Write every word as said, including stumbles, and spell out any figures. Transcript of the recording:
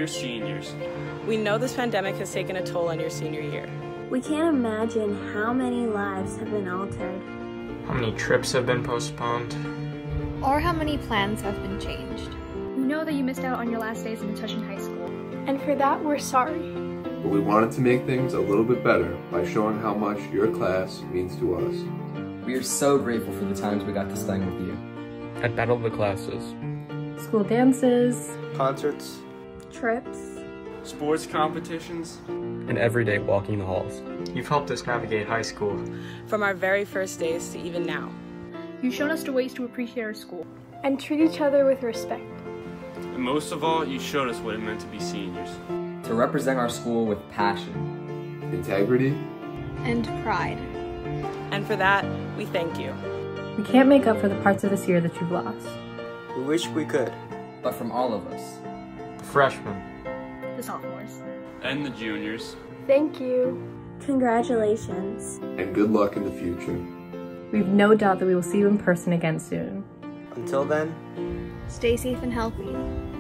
your seniors. We know this pandemic has taken a toll on your senior year. We can't imagine how many lives have been altered. How many trips have been postponed? Or how many plans have been changed. We know that you missed out on your last days in Metuchen High School. And for that, we're sorry. But we wanted to make things a little bit better by showing how much your class means to us. We are so grateful for the times we got to spend with you. At Battle of the Classes. School dances. Concerts. Trips. Sports competitions. And every day walking the halls. You've helped us navigate high school. From our very first days to even now. You've shown us the ways to appreciate our school. And treat each other with respect. And most of all, you showed us what it meant to be seniors. To represent our school with passion. Integrity. And pride. And for that, we thank you. We can't make up for the parts of this year that you've lost. We wish we could. But from all of us. The freshmen. The sophomores. And the juniors. Thank you. Congratulations. And good luck in the future. We have no doubt that we will see you in person again soon. Until then, stay safe and healthy.